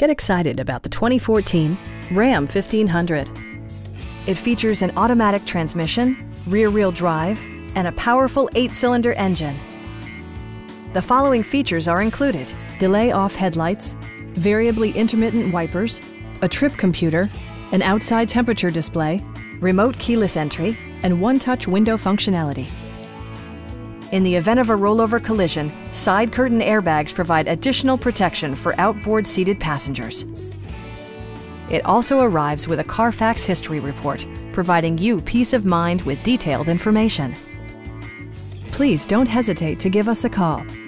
Get excited about the 2014 Ram 1500. It features an automatic transmission, rear-wheel drive, and a powerful 8-cylinder engine. The following features are included: delay-off headlights, variably intermittent wipers, a trip computer, an outside temperature display, remote keyless entry, and one-touch window functionality. In the event of a rollover collision, side curtain airbags provide additional protection for outboard seated passengers. It also arrives with a Carfax history report, providing you peace of mind with detailed information. Please don't hesitate to give us a call.